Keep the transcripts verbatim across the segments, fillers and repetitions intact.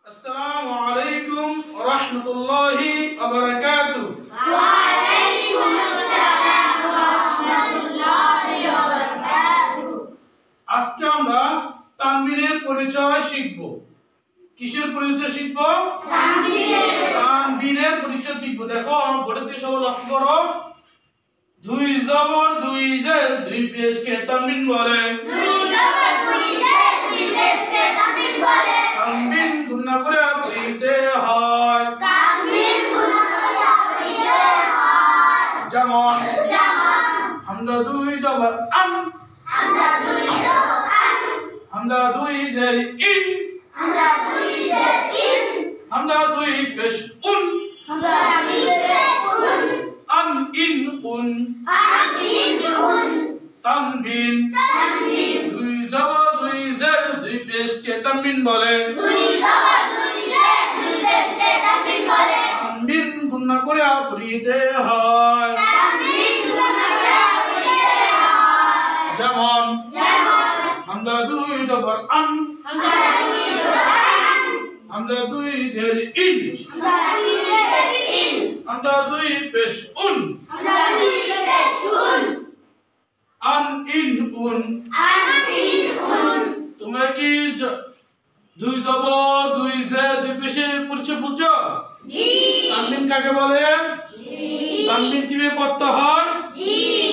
আসসালামু আলাইকুম ওয়া রাহমাতুল্লাহি ওয়া বারাকাতুহু। ওয়া আলাইকুম আসসালাম ওয়া রাহমাতুল্লাহি ওয়া বারাকাতুহু। আজকে আমরা তানবীনের পরিচয় শিখব। কিসের পরিচয় শিখব? তানবীনের। তানবীনের পরিচয় শিখব। দেখো বোর্ডে যে সব লক্ষ্য করো, দুই জবর দুই জের দুই পেশকে তানবীন বলে। দুই জবর দুই জের দুই পেশকে তানবীন বলে। তানবীন গুণা করে পড়তে হয়। তানবীন গুণা করে পড়তে হয়। যেমন যেমন হামজা দুই জবর আম, হামজা দুই জবর আন, হামজা দুই জের ইন, হামজা দুই জের ইন, হামজা দুই পেশ উন, হামজা দুই পেশ উন, আন ইন উন। আন ইন উন। তানবীন তানবীন দুই জবর দুই জের দুই পেশকে তানবীন বলে। দুই জবর দুই জের দুই পেশকে তানবীন বলে। তানবীন গুণা করে পড়তে হয়। তানবীন গুণা করে পড়তে হয়। যেমন যেমন হামজা দুই জবর আন, হামজা দুই জবর আন, হামজা দুই জের ইন, হামজা দুই জের ইন, হামজা দুই পেশ উন, হামজা দুই পেশ উন, আন ইন উন। আন ইন উন। তোমরা কি জ- দুই জবর দুই জের দুই পেশের পরিচয় বুঝছো? জি তানবীন কাকে বলে? জি তানবীন কিভাবে পড়তে হয়? জি।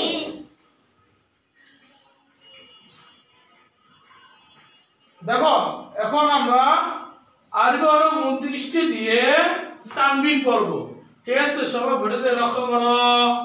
দেখো এখন আমরা আরবি হরফ উনত্রিশটি দিয়ে তানবীন পড়ব। ঠিক আছে, সবাই ভিডিওতে লক্ষ্য করো।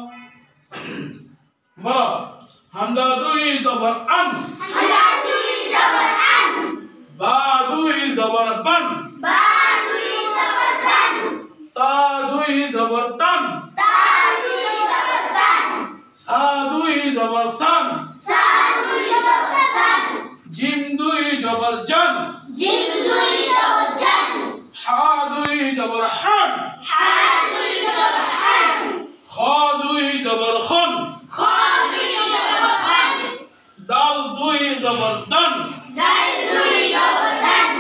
বলো হামজা দুই জবর আন, হামজা দুই জবর আন, বা দুই জবর বান, বা দুই জবর বান, তা দুই জবর তান, তা দুই জবর তান, সা দুই জবর সান, সা দুই জবর সান, জিম দুই জবর জান, জিম দুই জবর জান, হা দুই জবর হান, হা দুই জবর হান, খ দুই জবর খন, খ দুই জবর খান, দাল দুই জবর দান, দাল দুই জবর দান,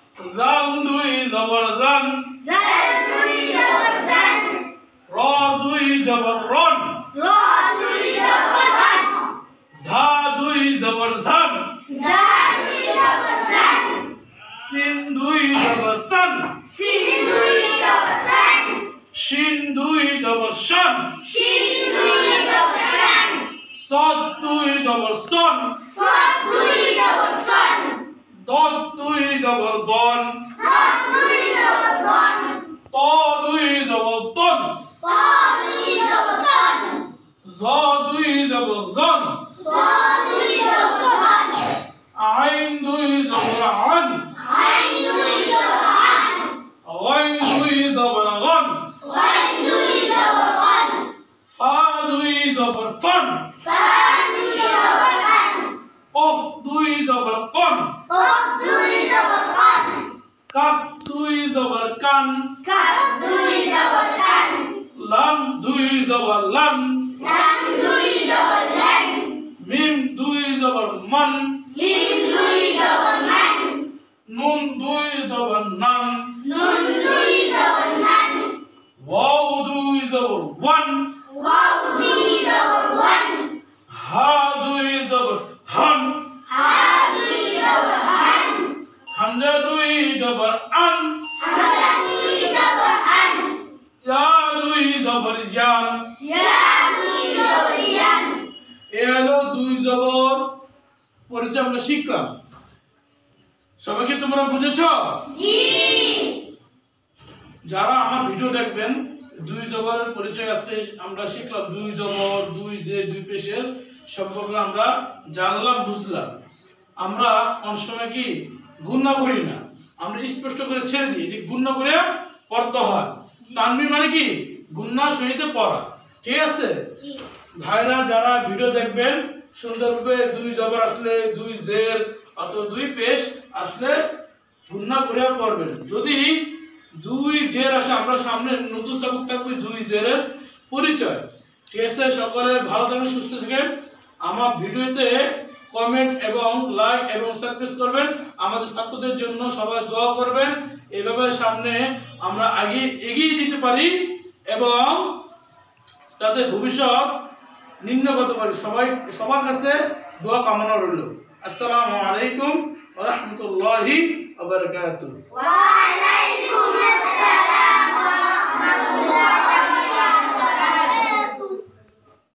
জাল দুই জবর জান, জাল দুই জবর জান, র দুই জবর রন, র দুই জবর রান, ঝা দুই জবর ঝান, জা দুই জবর জান, সিন দুই জবর সান, সিন দুই জবর সান, শিন দুই জবর শান, শিন দুই জবর শান, সদ দুই জবর সন, সাদ দুই জবর সান, দদ দুই জবর দন, দাদ দুই জবর দন, ত দুই জবর তন, তা দুই জবর তন, জ দুই জবর জন, সা দুই জবর জন, আইন দুই জবর আন, আইন দুই জবর আন, গাইন দুই জবর গন, ওয়ান দুই জবর ওয়ান, ফা দুই জবর ফন, ফা দুই জবর ফান, কফ দুই জবর কন, কফ দুই জবর কান, কাফ দুই জবর কান, কাফ দুই জবর কান, লাম দুই জবর লাম, লাম দুই জবর লান, মিম দুই জবর মান, মিম দুই জবর মান, নুন দুই জবর নান, নুন দুই জবর নান, ওয়াও দুই জবর ওয়ান, ওয়াও দুই জবর ওয়ান, হা দুই জবর হান, হা দুই জবর হান, হামজা দুই জবর আন, হামজা দুই জবর আন, ইয়া দুই জবর ইয়ান। ইয়া দুই জবর ইয়ান। এ হলো দুই জবর পরিচয় আমরা শিখলাম। সবাইকে তোমরা বুঝেছো? জি যারা আমার ভিডিও দেখবেন, দুই জবরের পরিচয় আজকে আমরা শিখলাম। দুই জবর দুই যে দুই পেশের সম্পর্কে আমরা জানলাম, বুঝলাম। আমরা অনেক সময় কি গুণনা করি না, আমরা স্পষ্ট করে ছেড়ে দিই, এটি গুণনা করে পড়তে হয়। তানবীন মানে কি গুণনা সহিতে পড়া। ঠিক আছে জি ভাইরা, যারা ভিডিও দেখবেন সুন্দরভাবে দুই জবর আসলে দুই জের অথবা দুই পেশ আসলে গুণনা করে পড়বেন। যদি দুই জের আসে, আমরা সামনে নতুন সবক থাকবে দুই জেরের পরিচয়। ঠিক আছে, সকলে ভালো থাকেন, সুস্থ থাকেন। আমার ভিডিওতে কমেন্ট এবং লাইক এবং সাবস্ক্রাইব করবেন। আমাদের ছাত্রদের জন্য সবাই দোয়া করবেন। এইভাবে সামনে আমরা আগে এগিয়ে দিতে পারি এবং তাদের ভবিষ্যৎ নির্ণয় করতে পারি। সবাই সবার কাছে দোয়া কামনা রইল। আসসালামু আলাইকুম ওয়া রাহমাতুল্লাহি ওয়া বারাকাতুহু।